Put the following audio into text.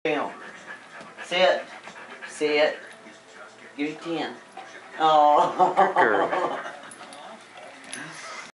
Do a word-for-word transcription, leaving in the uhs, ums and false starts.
Down. Sit. Sit. Give me ten. Oh. Good girl.